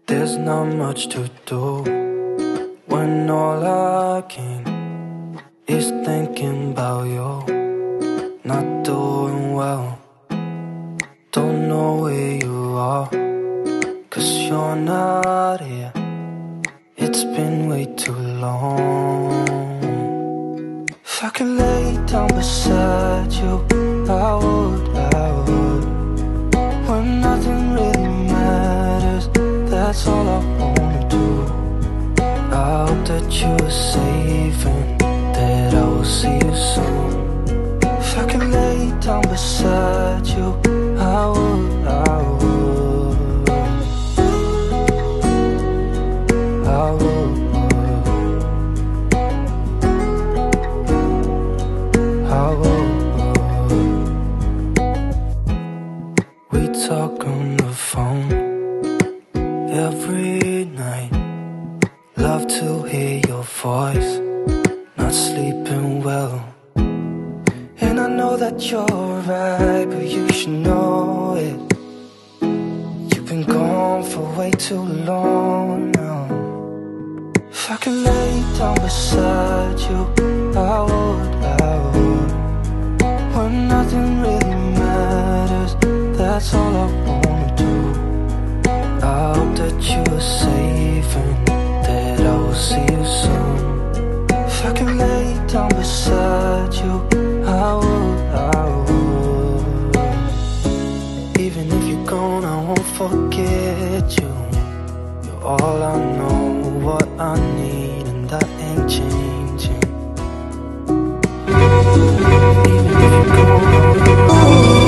There's not much to do when all I can is thinking about you. Not doing well, don't know where you are, 'cause you're not here. It's been way too long. If I could lay down beside you, I would. When nothing really matters, that's all I wanna do. I hope that you are safe and that I will see you soon. If I could lay down beside you, I would. We talk on the phone every night. Love to hear your voice. Not sleeping well, and I know that you're right, but you should know it. You've been gone for way too long now. If I could lay down beside you, I would. When nothing really matters, that's all I wanna do. I hope that you are safe and that I will see you soon. If I can lay down beside you, I would. Even if you're gone, I won't forget you. You're all I know, what I need, and that ain't changing. Even if you're gone, I won't forget you.